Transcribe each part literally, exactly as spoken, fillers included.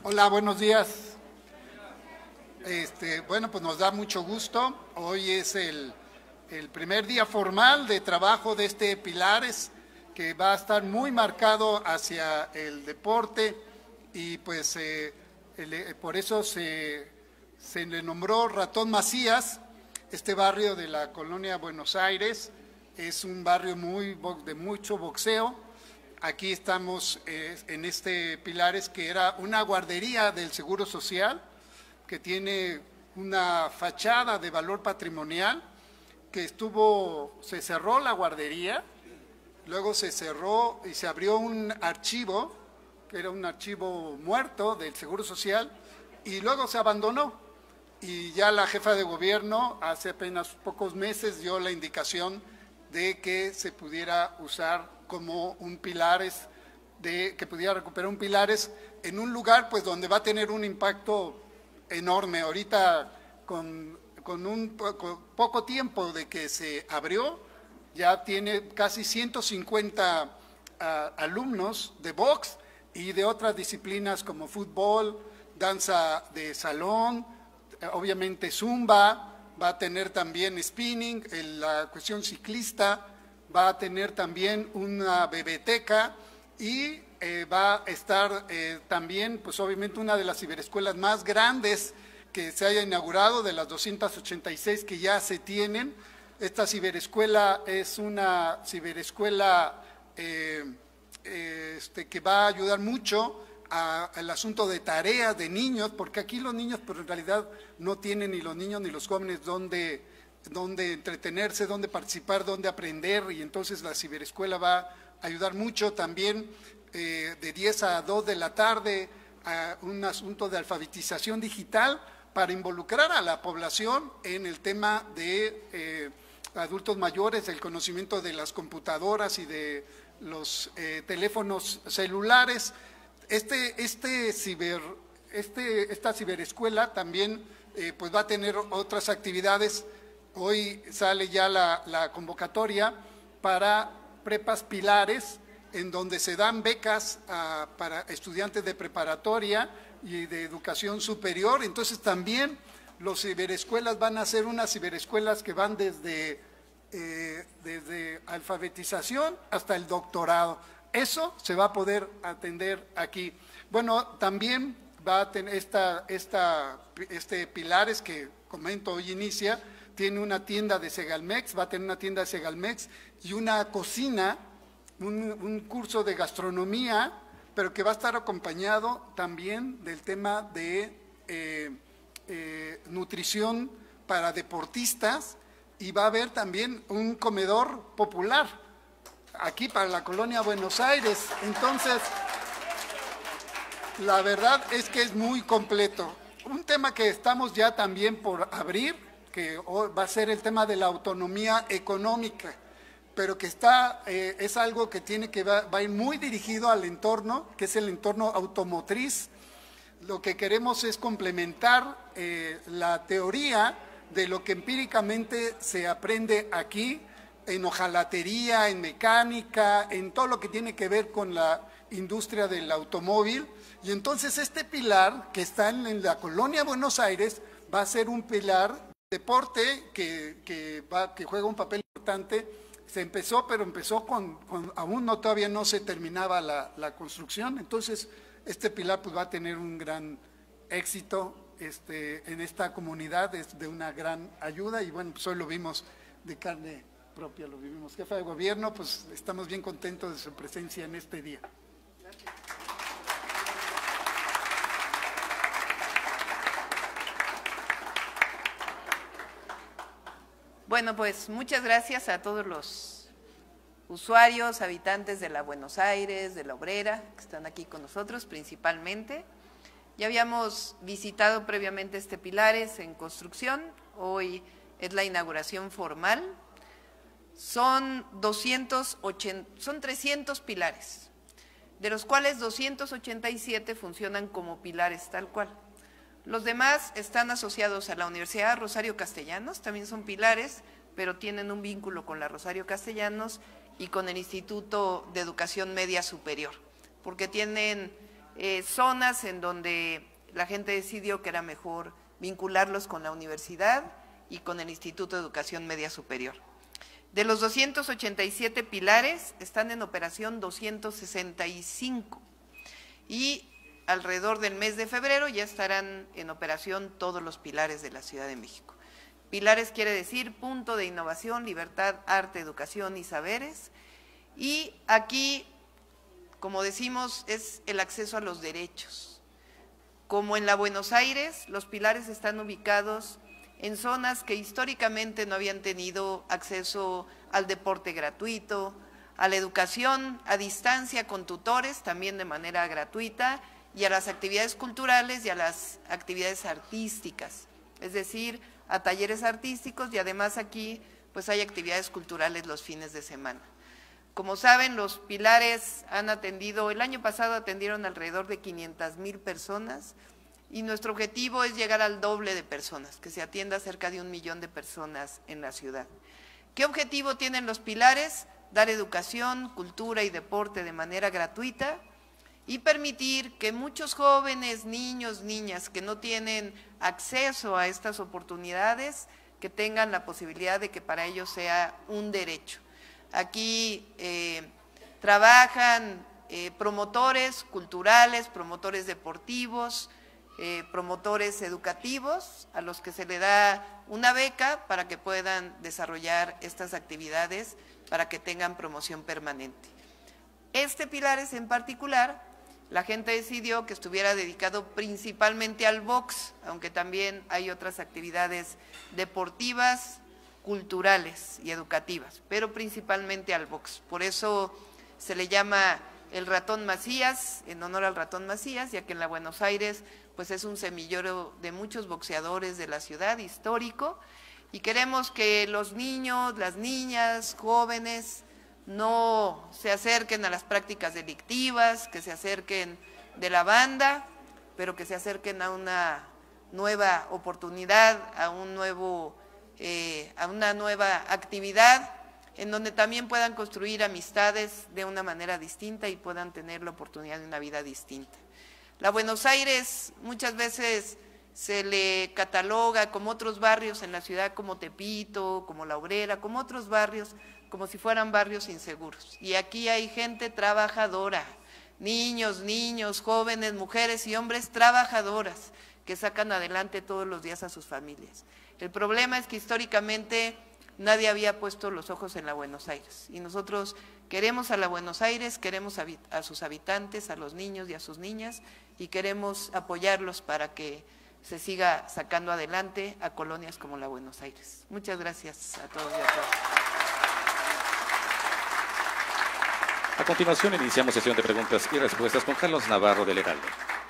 Hola, buenos días. Este, bueno, pues nos da mucho gusto. Hoy es el, el primer día formal de trabajo de este Pilares, que va a estar muy marcado hacia el deporte y pues eh, el, por eso se, se le nombró Ratón Macías. Este barrio de la colonia Buenos Aires es un barrio muy de mucho boxeo. Aquí estamos eh, en este Pilares, que era una guardería del Seguro Social, que tiene una fachada de valor patrimonial, que estuvo, se cerró la guardería, luego se cerró y se abrió un archivo, que era un archivo muerto del Seguro Social, y luego se abandonó. Y ya la jefa de gobierno hace apenas pocos meses dio la indicación de que se pudiera usar como un Pilares, de que pudiera recuperar un Pilares en un lugar pues donde va a tener un impacto enorme. Ahorita con, con un con poco tiempo de que se abrió, ya tiene casi ciento cincuenta uh, alumnos de box y de otras disciplinas como fútbol, danza de salón, obviamente zumba, va a tener también spinning, la cuestión ciclista, va a tener también una bebeteca y eh, va a estar eh, también, pues obviamente una de las ciberescuelas más grandes que se haya inaugurado, de las doscientas ochenta y seis que ya se tienen. Esta ciberescuela es una ciberescuela eh, eh, este, que va a ayudar mucho al asunto de tareas de niños, porque aquí los niños pues en realidad no tienen, ni los niños ni los jóvenes, donde, donde entretenerse, donde participar, donde aprender, y entonces la ciberescuela va a ayudar mucho también eh, de diez a dos de la tarde a un asunto de alfabetización digital para involucrar a la población en el tema de eh, adultos mayores, el conocimiento de las computadoras y de los eh, teléfonos celulares. Este, este ciber, este, esta ciberescuela también eh, pues va a tener otras actividades. Hoy sale ya la, la convocatoria para prepas Pilares, en donde se dan becas a, para estudiantes de preparatoria y de educación superior. Entonces también los ciberescuelas van a ser unas ciberescuelas que van desde, eh, desde alfabetización hasta el doctorado. Eso se va a poder atender aquí. Bueno, también va a tener esta, esta, este Pilares que comento hoy inicia, tiene una tienda de Segalmex, va a tener una tienda de Segalmex y una cocina, un, un curso de gastronomía, pero que va a estar acompañado también del tema de eh, eh, nutrición para deportistas, y va a haber también un comedor popular aquí para la colonia Buenos Aires. Entonces, la verdad es que es muy completo. Un tema que estamos ya también por abrir, que va a ser el tema de la autonomía económica, pero que está, eh, es algo que tiene que va, va a ir muy dirigido al entorno, que es el entorno automotriz. Lo que queremos es complementar eh, la teoría de lo que empíricamente se aprende aquí, en hojalatería, en mecánica, en todo lo que tiene que ver con la industria del automóvil. Y entonces este pilar que está en, en la colonia Buenos Aires va a ser un pilar de deporte que, que, va, que juega un papel importante. Se empezó, pero empezó con, con aún no, todavía no se terminaba la, la construcción. Entonces este pilar pues va a tener un gran éxito este, en esta comunidad, es de una gran ayuda, y bueno, pues hoy lo vimos de carne propia, lo vivimos. Jefa de gobierno, pues estamos bien contentos de su presencia en este día. Gracias. Bueno, pues muchas gracias a todos los usuarios, habitantes de la Buenos Aires, de la Obrera, que están aquí con nosotros principalmente. Ya habíamos visitado previamente este Pilares en construcción, hoy es la inauguración formal. Son, doscientos ochenta, son trescientos pilares, de los cuales doscientos ochenta y siete funcionan como pilares tal cual. Los demás están asociados a la Universidad Rosario Castellanos, también son pilares, pero tienen un vínculo con la Rosario Castellanos y con el Instituto de Educación Media Superior, porque tienen eh, zonas en donde la gente decidió que era mejor vincularlos con la universidad y con el Instituto de Educación Media Superior. De los doscientos ochenta y siete pilares, están en operación doscientos sesenta y cinco y alrededor del mes de febrero ya estarán en operación todos los pilares de la Ciudad de México. Pilares quiere decir punto de innovación, libertad, arte, educación y saberes. Y aquí, como decimos, es el acceso a los derechos. Como en la Buenos Aires, los pilares están ubicados en zonas que históricamente no habían tenido acceso al deporte gratuito, a la educación a distancia con tutores, también de manera gratuita, y a las actividades culturales y a las actividades artísticas, es decir, a talleres artísticos, y además aquí pues hay actividades culturales los fines de semana. Como saben, los pilares han atendido, el año pasado atendieron alrededor de quinientas mil personas, y nuestro objetivo es llegar al doble de personas, que se atienda a cerca de un millón de personas en la ciudad. ¿Qué objetivo tienen los pilares? Dar educación, cultura y deporte de manera gratuita y permitir que muchos jóvenes, niños, niñas que no tienen acceso a estas oportunidades, que tengan la posibilidad de que para ellos sea un derecho. Aquí eh, trabajan eh, promotores culturales, promotores deportivos, Eh, promotores educativos a los que se le da una beca para que puedan desarrollar estas actividades para que tengan promoción permanente. Este Pilares en particular, la gente decidió que estuviera dedicado principalmente al box, aunque también hay otras actividades deportivas, culturales y educativas, pero principalmente al box. Por eso se le llama el Ratón Macías, en honor al Ratón Macías, ya que en la Buenos Aires pues es un semillero de muchos boxeadores de la ciudad, histórico, y queremos que los niños, las niñas, jóvenes, no se acerquen a las prácticas delictivas, que se acerquen de la banda, pero que se acerquen a una nueva oportunidad, a un nuevo, eh, a una nueva actividad, en donde también puedan construir amistades de una manera distinta y puedan tener la oportunidad de una vida distinta. La Buenos Aires muchas veces se le cataloga como otros barrios en la ciudad, como Tepito, como La Obrera, como otros barrios, como si fueran barrios inseguros. Y aquí hay gente trabajadora, niños, niños, jóvenes, mujeres y hombres trabajadoras que sacan adelante todos los días a sus familias. El problema es que históricamente nadie había puesto los ojos en la Buenos Aires, y nosotros queremos a la Buenos Aires, queremos a, a sus habitantes, a los niños y a sus niñas, y queremos apoyarlos para que se siga sacando adelante a colonias como la Buenos Aires. Muchas gracias a todos y a todas. A continuación iniciamos sesión de preguntas y respuestas con Carlos Navarro del Heraldo.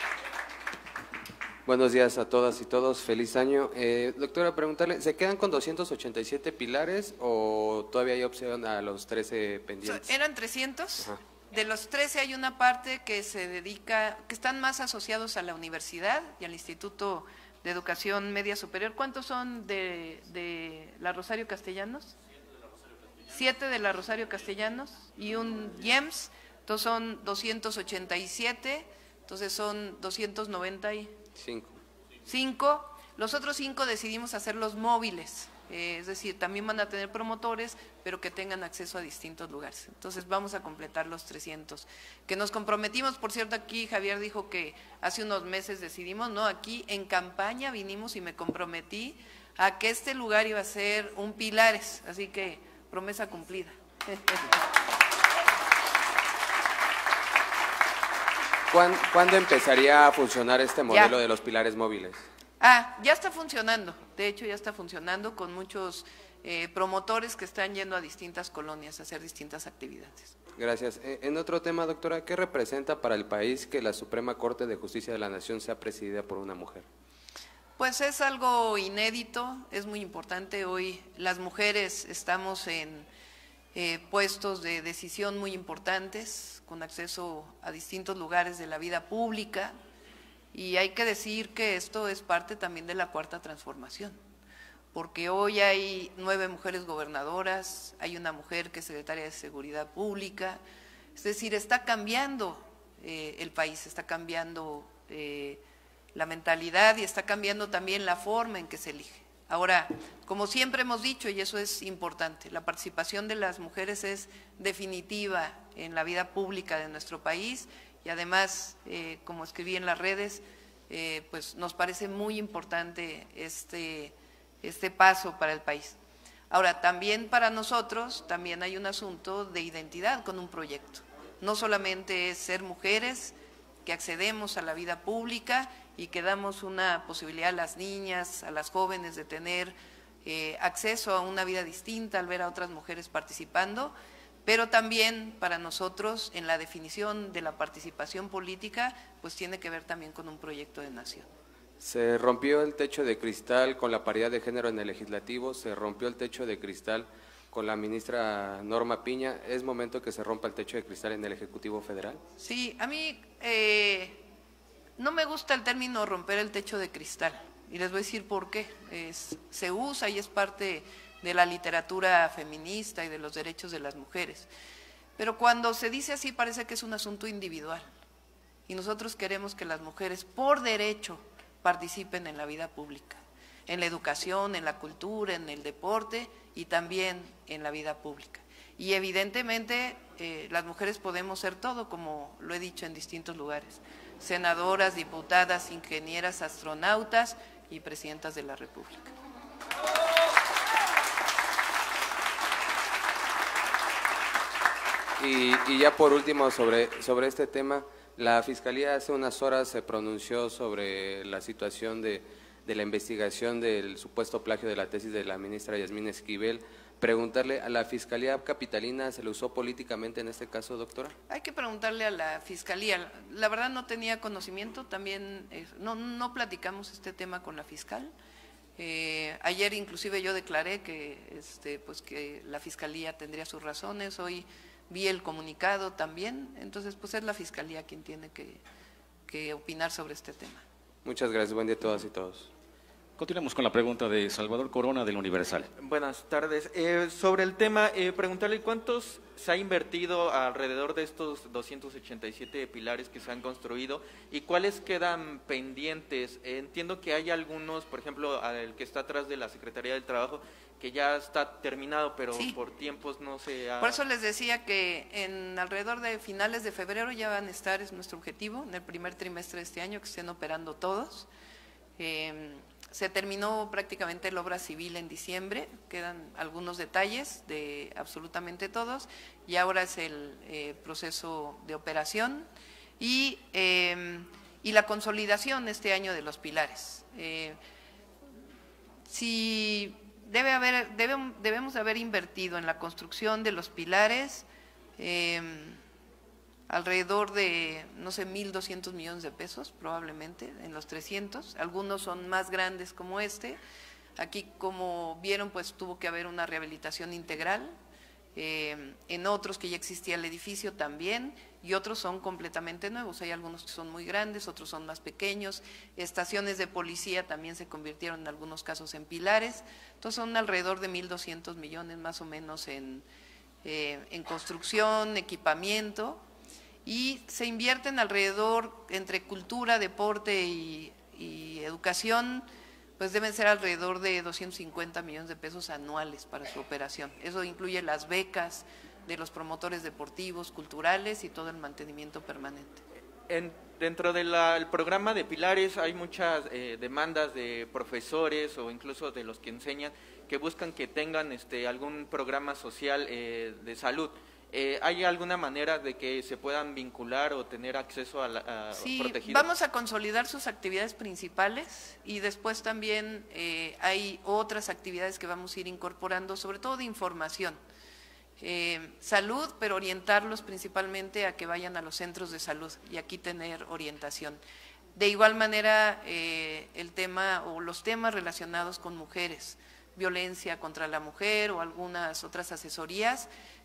Buenos días a todas y todos, feliz año. Eh, doctora, preguntarle, ¿se quedan con doscientos ochenta y siete pilares o todavía hay opción a los trece pendientes? Eran trescientos. Ajá. De los trece hay una parte que se dedica, que están más asociados a la universidad y al Instituto de Educación Media Superior. ¿Cuántos son de, de la Rosario Castellanos? Siete de la Rosario Castellanos y un I E M S, entonces son doscientos ochenta y siete, entonces son doscientos noventa y Cinco. cinco. Los otros cinco decidimos hacerlos móviles. Eh, es decir, también van a tener promotores, pero que tengan acceso a distintos lugares. Entonces vamos a completar los trescientos, que nos comprometimos. Por cierto, aquí Javier dijo que hace unos meses decidimos, no, aquí en campaña vinimos y me comprometí a que este lugar iba a ser un Pilares, así que promesa cumplida. ¿Cuándo, ¿Cuándo empezaría a funcionar este modelo Ya. de los pilares móviles? Ah, ya está funcionando, de hecho ya está funcionando con muchos eh, promotores que están yendo a distintas colonias a hacer distintas actividades. Gracias. Eh, en otro tema, doctora, ¿qué representa para el país que la Suprema Corte de Justicia de la Nación sea presidida por una mujer? Pues es algo inédito, es muy importante. Hoy las mujeres estamos en eh, puestos de decisión muy importantes, con acceso a distintos lugares de la vida pública. Y hay que decir que esto es parte también de la Cuarta Transformación, porque hoy hay nueve mujeres gobernadoras, hay una mujer que es secretaria de Seguridad Pública, es decir, está cambiando eh, el país, está cambiando eh, la mentalidad y está cambiando también la forma en que se elige. Ahora, como siempre hemos dicho, y eso es importante, la participación de las mujeres es definitiva en la vida pública de nuestro país y además, eh, como escribí en las redes, eh, pues nos parece muy importante este, este paso para el país. Ahora, también para nosotros, también hay un asunto de identidad con un proyecto. No solamente es ser mujeres que accedemos a la vida pública y que damos una posibilidad a las niñas, a las jóvenes de tener eh, acceso a una vida distinta al ver a otras mujeres participando, pero también para nosotros en la definición de la participación política, pues tiene que ver también con un proyecto de nación. Se rompió el techo de cristal con la paridad de género en el legislativo, se rompió el techo de cristal con la ministra Norma Piña. ¿Es momento que se rompa el techo de cristal en el Ejecutivo Federal? Sí, a mí eh, no me gusta el término romper el techo de cristal y les voy a decir por qué. Es, se usa y es parte de la literatura feminista y de los derechos de las mujeres, pero cuando se dice así parece que es un asunto individual y nosotros queremos que las mujeres por derecho participen en la vida pública, en la educación, en la cultura, en el deporte y también en la vida pública. Y evidentemente eh, las mujeres podemos ser todo, como lo he dicho en distintos lugares, senadoras, diputadas, ingenieras, astronautas y presidentas de la República. Y, y ya por último sobre, sobre este tema, la Fiscalía hace unas horas se pronunció sobre la situación de, de la investigación del supuesto plagio de la tesis de la ministra Yasmín Esquivel. Preguntarle, ¿a la Fiscalía Capitalina se le usó políticamente en este caso, doctora? Hay que preguntarle a la Fiscalía. La verdad no tenía conocimiento, también eh, no, no platicamos este tema con la fiscal. Eh, ayer inclusive yo declaré que, este, pues que la Fiscalía tendría sus razones, hoy vi el comunicado también, entonces pues es la Fiscalía quien tiene que, que opinar sobre este tema. Muchas gracias, buen día a todas y todos. Continuamos con la pregunta de Salvador Corona del Universal. Buenas tardes. Eh, sobre el tema, eh, preguntarle cuántos se ha invertido alrededor de estos doscientos ochenta y siete pilares que se han construido y cuáles quedan pendientes. Eh, entiendo que hay algunos, por ejemplo, el que está atrás de la Secretaría del Trabajo, que ya está terminado, pero sí, por tiempos no se ha… Por eso les decía que en alrededor de finales de febrero ya van a estar, es nuestro objetivo, en el primer trimestre de este año, que estén operando todos. Eh, se terminó prácticamente la obra civil en diciembre, quedan algunos detalles de absolutamente todos, y ahora es el eh, proceso de operación y, eh, y la consolidación este año de los pilares. Eh, si debe haber, debe, debemos de haber invertido en la construcción de los pilares eh, alrededor de, no sé, mil doscientos millones de pesos, probablemente, en los trescientos. Algunos son más grandes como este. Aquí, como vieron, pues tuvo que haber una rehabilitación integral. Eh, en otros que ya existía el edificio también, y otros son completamente nuevos. Hay algunos que son muy grandes, otros son más pequeños. Estaciones de policía también se convirtieron en algunos casos en pilares. Entonces son alrededor de mil doscientos millones más o menos en, eh, en construcción, equipamiento. Y se invierten alrededor, entre cultura, deporte y, y educación, pues deben ser alrededor de doscientos cincuenta millones de pesos anuales para su operación. Eso incluye las becas de los promotores deportivos, culturales y todo el mantenimiento permanente. En, dentro del programa de pilares hay muchas eh, demandas de profesores o incluso de los que enseñan que buscan que tengan este, algún programa social eh, de salud. Eh, ¿Hay alguna manera de que se puedan vincular o tener acceso a, la, a sí, protegidos? Vamos a consolidar sus actividades principales y después también eh, hay otras actividades que vamos a ir incorporando, sobre todo de información. Eh, salud, pero orientarlos principalmente a que vayan a los centros de salud y aquí tener orientación. De igual manera, eh, el tema o los temas relacionados con mujeres, violencia contra la mujer o algunas otras asesorías,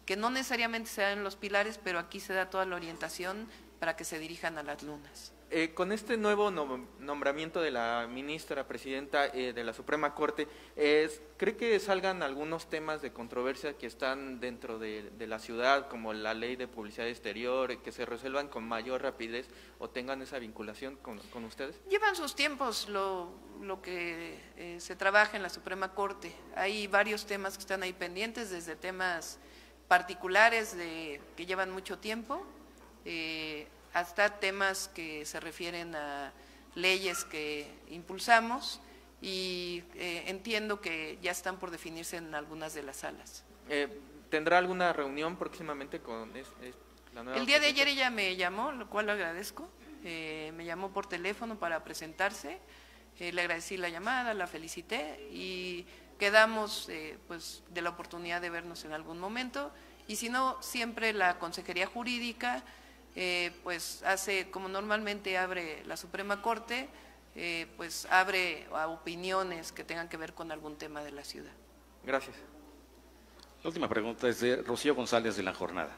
que no necesariamente se da en los pilares, pero aquí se da toda la orientación para que se dirijan a las lunas. Eh, con este nuevo nom nombramiento de la ministra presidenta eh, de la Suprema Corte, eh, ¿cree que salgan algunos temas de controversia que están dentro de, de la ciudad, como la ley de publicidad exterior, que se resuelvan con mayor rapidez o tengan esa vinculación con, con ustedes? Llevan sus tiempos lo, lo que eh, se trabaja en la Suprema Corte. Hay varios temas que están ahí pendientes, desde temas particulares de, que llevan mucho tiempo, eh, hasta temas que se refieren a leyes que impulsamos y eh, entiendo que ya están por definirse en algunas de las salas. Eh, ¿Tendrá alguna reunión próximamente con es, es, la nueva El día de presidenta? ayer ella me llamó, lo cual le agradezco, eh, me llamó por teléfono para presentarse, eh, le agradecí la llamada, la felicité y quedamos eh, pues de la oportunidad de vernos en algún momento, y si no, siempre la Consejería Jurídica Eh, pues hace, como normalmente abre la Suprema Corte, eh, pues abre a opiniones que tengan que ver con algún tema de la ciudad. Gracias. La última pregunta es de Rocío González de La Jornada.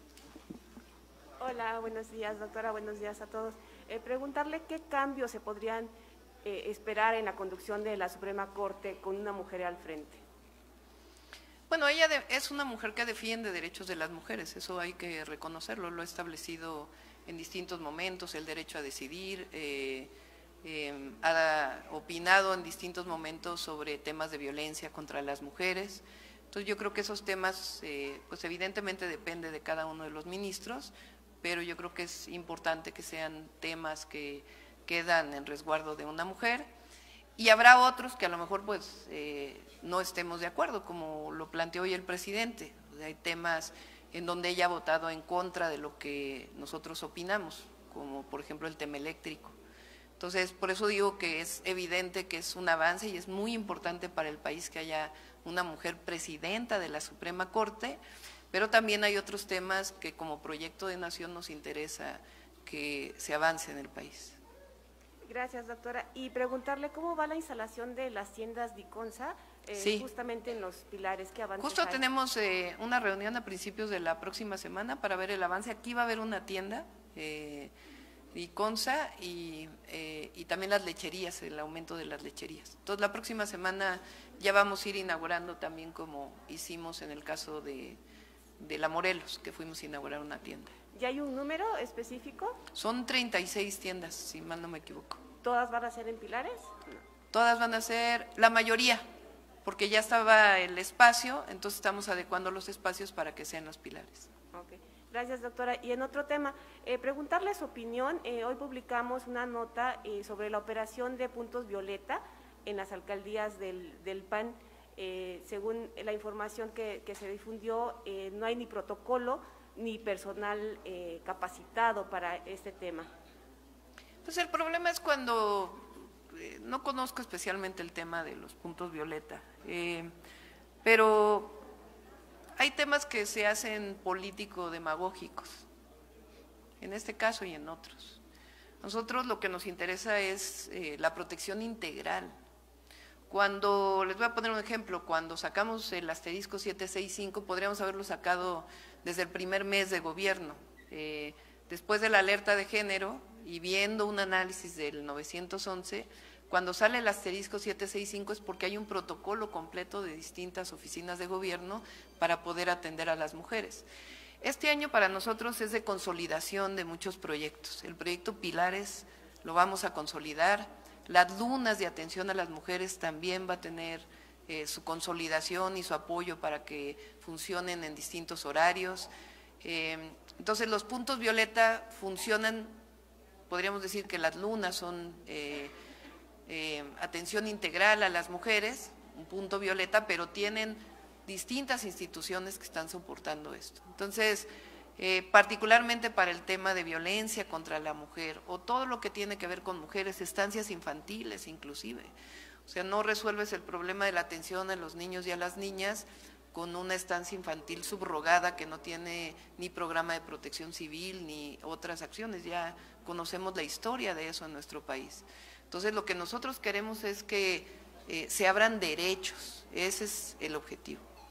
Hola, buenos días, doctora, buenos días a todos. Eh, preguntarle qué cambios se podrían eh, esperar en la conducción de la Suprema Corte con una mujer al frente. Bueno, ella de, es una mujer que defiende derechos de las mujeres, eso hay que reconocerlo, lo ha establecido en distintos momentos, el derecho a decidir, eh, eh, ha opinado en distintos momentos sobre temas de violencia contra las mujeres. Entonces yo creo que esos temas, eh, pues evidentemente depende de cada uno de los ministros, pero yo creo que es importante que sean temas que quedan en resguardo de una mujer. Y habrá otros que a lo mejor pues eh, no estemos de acuerdo, como lo planteó hoy el presidente. O sea, hay temas en donde ella ha votado en contra de lo que nosotros opinamos, como por ejemplo el tema eléctrico. Entonces, por eso digo que es evidente que es un avance y es muy importante para el país que haya una mujer presidenta de la Suprema Corte, pero también hay otros temas que como proyecto de nación nos interesa que se avance en el país. Gracias, doctora. Y preguntarle cómo va la instalación de las tiendas Diconsa, eh, Sí. justamente en los pilares, ¿qué avances Justo hay? tenemos eh, una reunión a principios de la próxima semana para ver el avance. Aquí va a haber una tienda, eh, Diconsa, y, eh, y también las lecherías, el aumento de las lecherías. Entonces, la próxima semana ya vamos a ir inaugurando también, como hicimos en el caso de, de La Morelos, que fuimos a inaugurar una tienda. ¿Ya hay un número específico? Son treinta y seis tiendas, si mal no me equivoco. ¿Todas van a ser en pilares? Todas van a ser, la mayoría, porque ya estaba el espacio, entonces estamos adecuando los espacios para que sean los pilares. Ok, gracias, doctora. Y en otro tema, eh, preguntarle su opinión. Eh, hoy publicamos una nota eh, sobre la operación de puntos violeta en las alcaldías del, del P A N. Eh, según la información que, que se difundió, eh, no hay ni protocolo ni personal eh, capacitado para este tema. Pues el problema es cuando, eh, no conozco especialmente el tema de los puntos violeta, eh, pero hay temas que se hacen político-demagógicos, en este caso y en otros. Nosotros lo que nos interesa es eh, la protección integral. Cuando, les voy a poner un ejemplo, cuando sacamos el asterisco setecientos sesenta y cinco, podríamos haberlo sacado desde el primer mes de gobierno. Eh, después de la alerta de género y viendo un análisis del novecientos once, cuando sale el asterisco setecientos sesenta y cinco es porque hay un protocolo completo de distintas oficinas de gobierno para poder atender a las mujeres. Este año para nosotros es de consolidación de muchos proyectos. El proyecto Pilares lo vamos a consolidar. Las lunas de atención a las mujeres también va a tener eh, su consolidación y su apoyo para que funcionen en distintos horarios. Eh, entonces los puntos violeta funcionan, podríamos decir que las lunas son eh, eh, atención integral a las mujeres, un punto violeta, pero tienen distintas instituciones que están soportando esto. Entonces, Eh, particularmente para el tema de violencia contra la mujer o todo lo que tiene que ver con mujeres, estancias infantiles inclusive. O sea, no resuelves el problema de la atención a los niños y a las niñas con una estancia infantil subrogada que no tiene ni programa de protección civil ni otras acciones. Ya conocemos la historia de eso en nuestro país. Entonces, lo que nosotros queremos es que eh, se abran derechos, ese es el objetivo.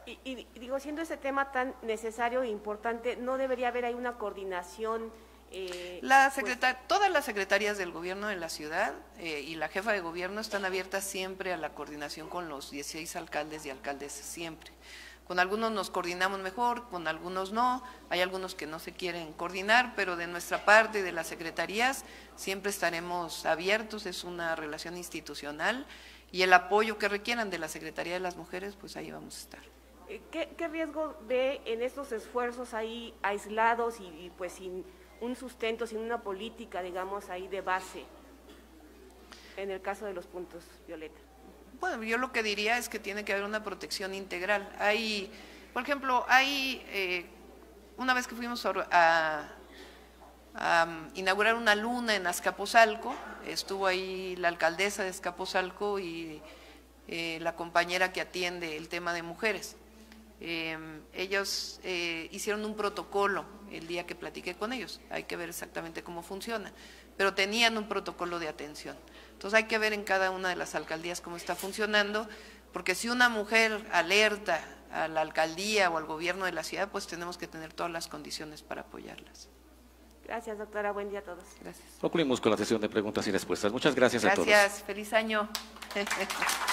Y, y digo, siendo ese tema tan necesario e importante, ¿no debería haber ahí una coordinación? Eh, La secreta- pues, todas las secretarías del gobierno de la ciudad eh, y la jefa de gobierno están abiertas siempre a la coordinación con los dieciséis alcaldes y alcaldesas, siempre. Con algunos nos coordinamos mejor, con algunos no, hay algunos que no se quieren coordinar, pero de nuestra parte, de las secretarías, siempre estaremos abiertos, es una relación institucional, y el apoyo que requieran de la Secretaría de las Mujeres, pues ahí vamos a estar. ¿Qué, qué riesgo ve en estos esfuerzos ahí aislados y, y pues sin un sustento, sin una política, digamos, ahí de base, en el caso de los puntos violeta? Bueno, yo lo que diría es que tiene que haber una protección integral. Hay, por ejemplo, hay, eh, una vez que fuimos a, a inaugurar una luna en Azcapotzalco, estuvo ahí la alcaldesa de Azcapotzalco y eh, la compañera que atiende el tema de mujeres. Eh, ellos eh, hicieron un protocolo el día que platiqué con ellos, hay que ver exactamente cómo funciona, pero tenían un protocolo de atención. Entonces hay que ver en cada una de las alcaldías cómo está funcionando, porque si una mujer alerta a la alcaldía o al gobierno de la ciudad, pues tenemos que tener todas las condiciones para apoyarlas. Gracias, doctora. Buen día a todos. Gracias. Concluimos con la sesión de preguntas y respuestas. Muchas gracias, gracias. a todos. Gracias. Feliz año.